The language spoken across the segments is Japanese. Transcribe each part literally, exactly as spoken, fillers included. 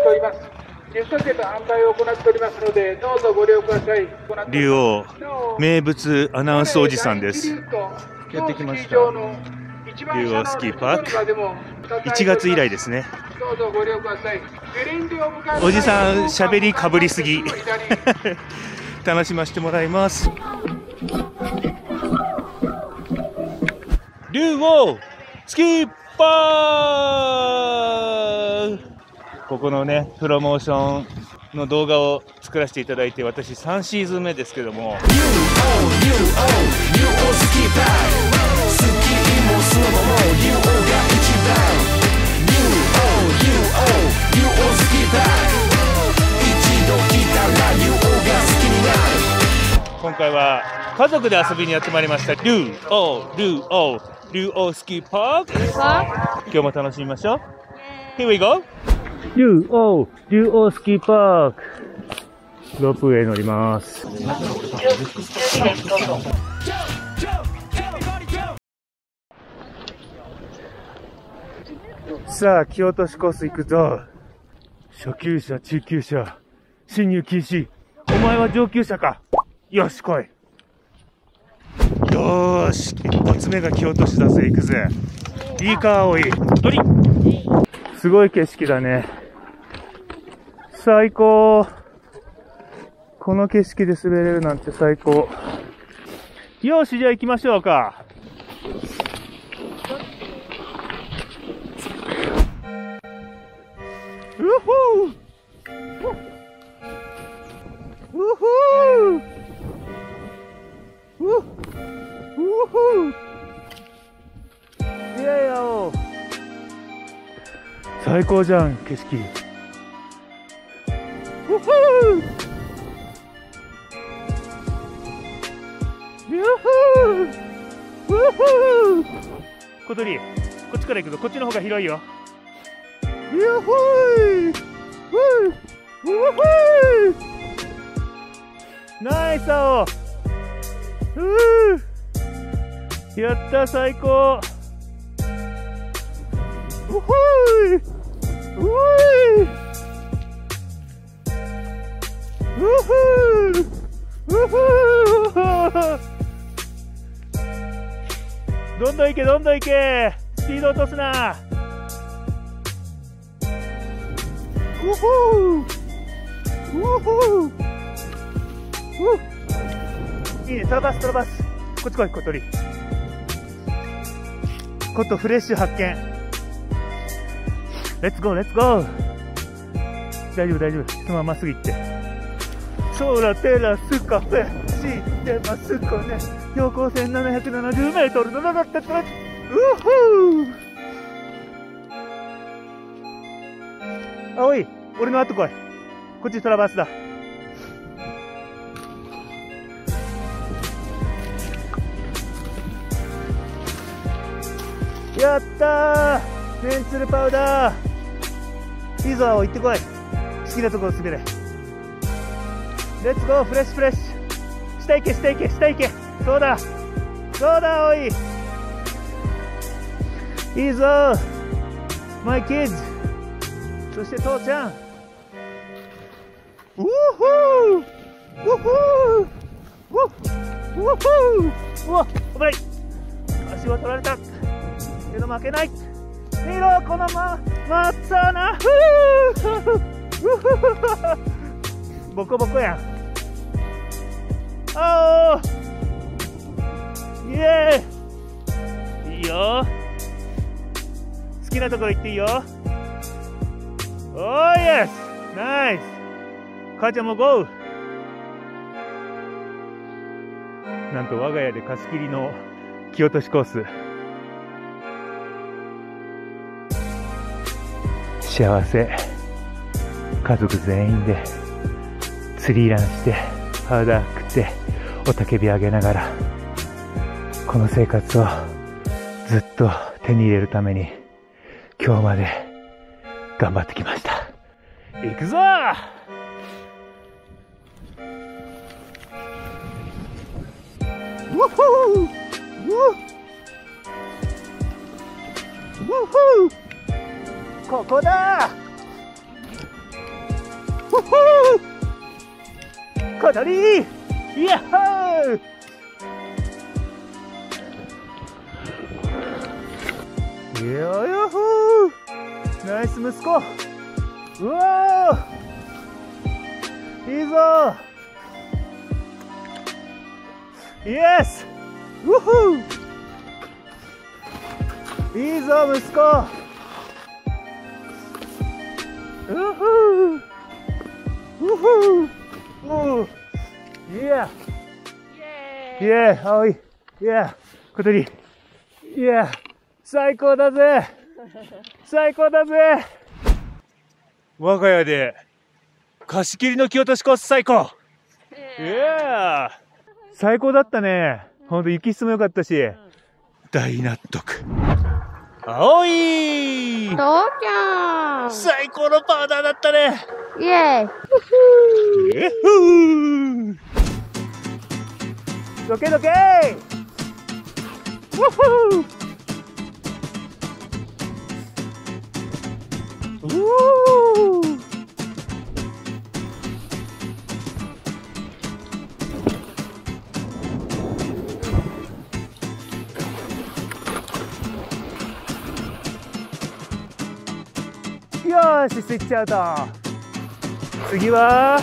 っております。ギフト券の販売を行っておりますので、どうぞご利用ください。 竜王名物アナウンスおじさんです。 やってきました。 竜王スキーパークいちがつ以来ですね。 どうぞご利用ください。 おじさんしゃべりかぶりすぎ楽しませてもらいます。竜王スキーパーク、ここのねプロモーションの動画を作らせていただいて、私さんシーズン目ですけども、今回は家族で遊びにやってまいりました。竜王竜王竜王スキーパーク、今日も楽しみましょう。 Here we go。 竜王竜王スキーパーク、ロープウェイ乗ります。さあ、木落としコース行くぞ。初級者、中級者、進入禁止。お前は上級者か。よし、来い。よーし、一発目が木落としだぜ。行くぜ。いいか、青い。鳥。すごい景色だね。最高。この景色で滑れるなんて最高。よし、じゃあ行きましょうか。うふーうふーうふーいやいやお最高じゃん、景色。うふーゆふーうふー小鳥、こっちから行くぞ。こっちの方が広いよ。ゆふーふーうふーナイス青うーやった、最高。うふーうーうふーうふーどんどん行け、どんどん行け。スピード落とすな。うふーうふーいいね、トラバストラバス。こっち来い、小鳥。コットフレッシュ発見。レッツゴーレッツゴー。大丈夫大丈夫、そのまままっすぐ行って。ソーラテラスカフェ知ってますかね。標高せんななひゃくななじゅうメートルの中ってうふー青い、俺の後来い。こっちトラバースだ。やったー、メンツルパウダー。いいぞ青、行ってこい。好きなところ滑れ。レッツゴー、フレッシュフレッシュ。下行け下行け下行け。そうだそうだ青い、いいぞーマイキッズ。そして父ちゃん。ウーフーウーフーウーウーフー。うわ、危ない。足は取られたけど負けない。見ろこのままっさな。ボコボコやん。あおイエーイ。いいよ、好きなところ行っていいよ。おーイエスナイス。母ちゃんもゴー。なんと我が家で貸し切りの木落としコース。幸せ。家族全員でツリーランしてパウダー食っておたけび上げながら、この生活をずっと手に入れるために今日まで頑張ってきました。行くぞー。ウッフーウッウッフーここだー。 ほほー小鳥やっほーよよほーナイス息子うわーいいぞイエスウフーいいぞ息子ウフーウフーおうイエーイエー青いイエー小鳥イエー最高だぜ最高だぜ我が家で貸し切りの木落としコース最高イエー最高だったねほんと雪質も良かったし、うん、大納得青いどうちゃん最高のパウダーだったねイエーイイエフーどけどけーウフーうーよーしスイッチアウト次は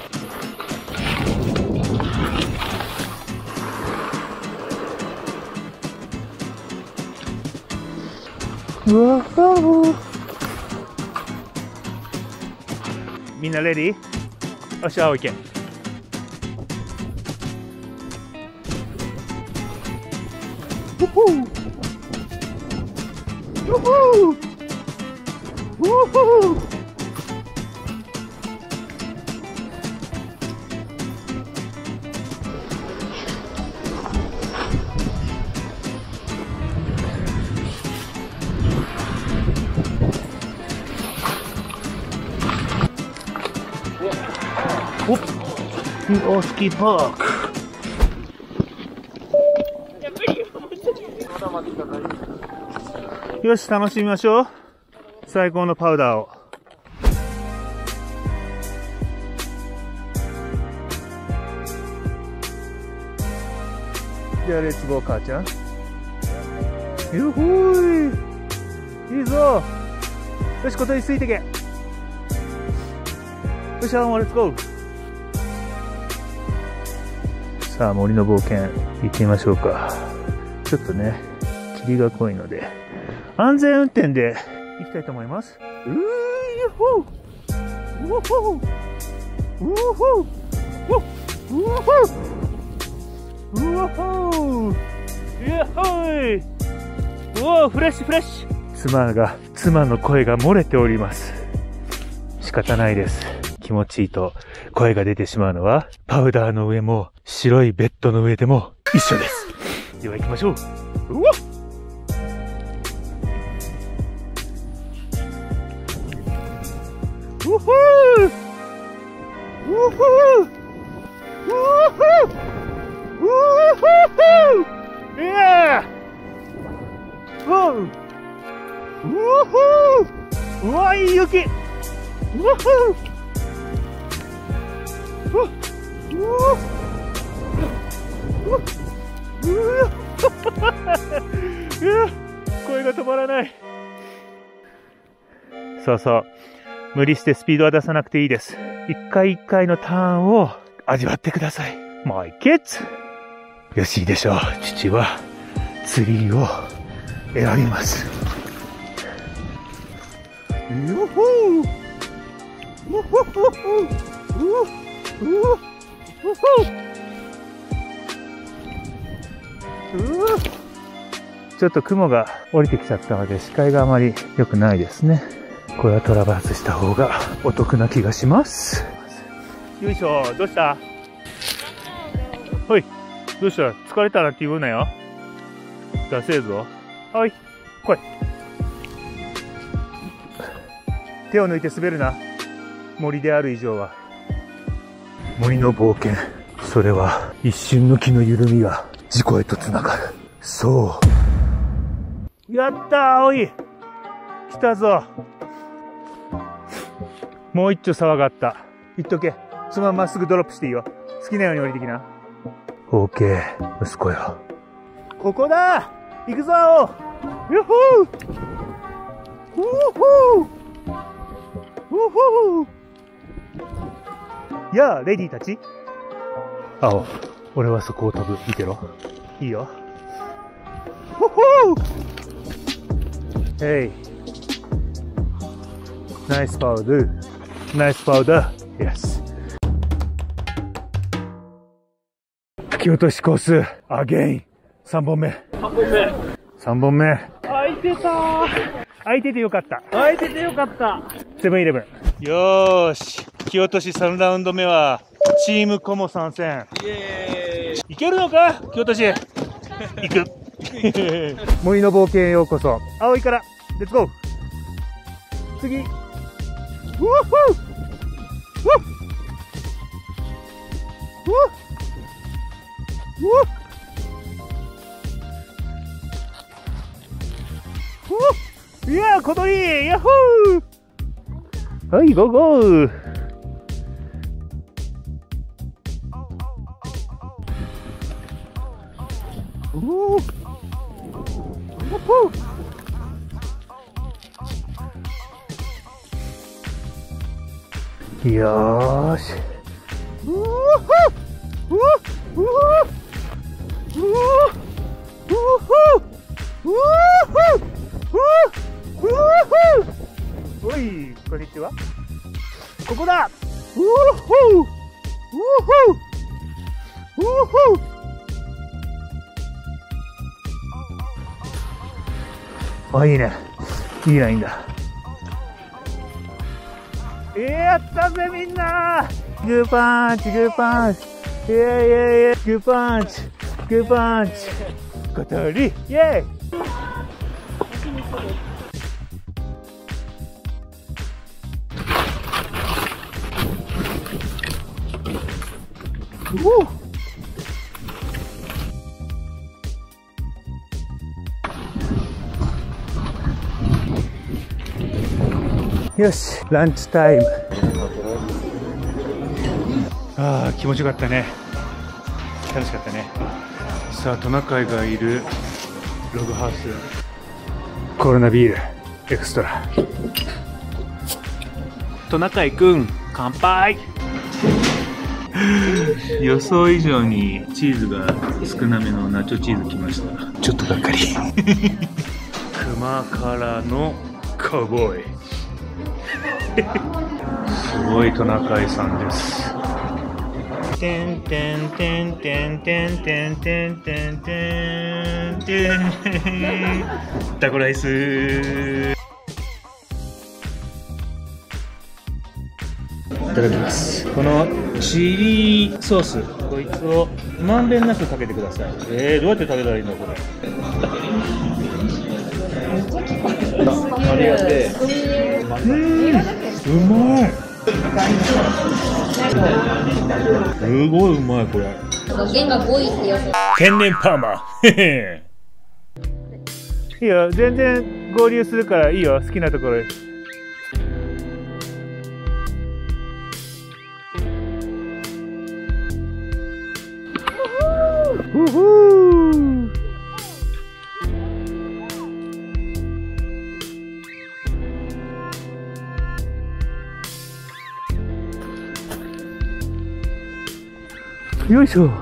うわーみんなレディーよし青いけウホーウホーウホーおっスキーパークよし楽しみましょう最高のパウダーをじゃあレッツゴー母ちゃんよほーいいいぞよし小鳥ついてけよしあんレッツゴーさあ森の冒険行ってみましょうかちょっとね霧が濃いので安全運転で行きたいと思いますうーよほーうほーうほーうほーうほーやっほーおーフレッシュフレッシュ妻が妻の声が漏れております仕方ないです気持ちいいと声が出てしまうのはパウダーの上も白いベッドの上でも一緒ですでは行きましょううわっうふーうふーうふーうふーいやーううふーうわいい雪うふーうわうわ声が止まらない。そうそう。無理してスピードは出さなくていいです。一回一回のターンを味わってください。マイキッズ。よし、いいでしょう。父はツリーを選びます。よほーよほほほうわちょっと雲が降りてきちゃったので視界があまり良くないですね。これはトラバースした方がお得な気がします。よいしょ、どうした？ほい、どうした？疲れたらって言うなよ。出せえぞ。はい、来い。手を抜いて滑るな。森である以上は。森の冒険。それは一瞬の気の緩みが事故へとつながる。そう。やったー、葵。来たぞ。もう一丁沢があった。 行っとけ。そのまままっすぐドロップしていいよ。好きなように降りてきな。オーケー、息子よ。ここだ。行くぞ。よっほー。ウーホー。ウーホー。やあ、レディーたち。青、俺はそこを飛ぶ。見てろ。いいよ。ほほー。へい。ナイスパウダー。ナイスパウダー。イエス。突き落としコース、アゲイン。さんぼんめ。 さんぼんめ。 さんぼんめ。 空いてたー。 空いててよかった。 空いててよかった。 セブンイレブン。よーし。突き落としさんラウンド目は、チームコモ参戦。 イエーイ。 いけるのか突き落とし。行く。森の冒険へようこそ。青いから、レッツゴー。次。ウォッホー。ウォッ。ウォッ。ウォッ。いやー、小鳥ヤッホー。はい、ゴーゴー。おお。よーし。うおー。うお。うお。うお。うお。うお。おい、こんにちは。ここだ。うおほう。うおほう。うおほう。あ、いいね。いいラインだ。やったぜ、みんな。グーパンチ、グーパンチ。いやいやいや、グーパンチ、グーパンチ。小鳥、イェイ。よし、ランチタイム。ああ、気持ちよかったね。楽しかったね。さあ、トナカイがいるログハウス。コロナビールエクストラ。トナカイくん、乾杯。予想以上にチーズが少なめのナチョチーズきました。ちょっとがっかり。熊からのカウボーイ。すごいトナカイさんです。てんてんてんてんてんてんてんてんてんてん。タコライス。いただきます。このチリソース、こいつをまんべんなくかけてください。えー、どうやって食べたらいいのこれ。 ありがとう。 うん、うまい。すごいうまいこれ。天然パーマ。いいよ、全然合流するからいいよ、好きなところへ。ウフー。よいしょ。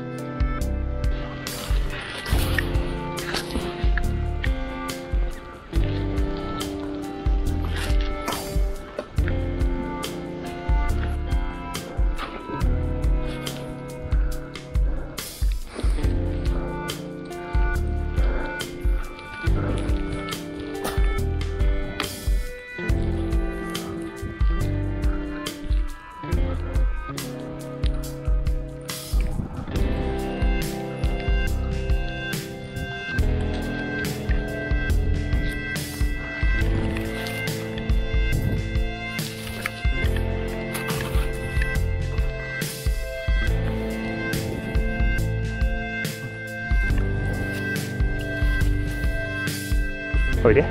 おいで。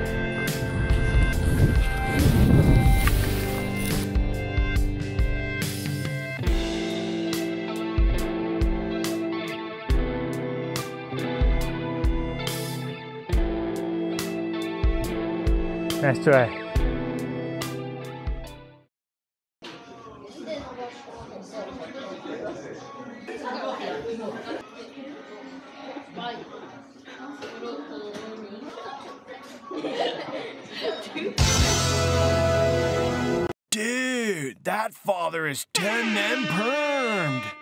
Nice try. Dude, that father is ten and permed.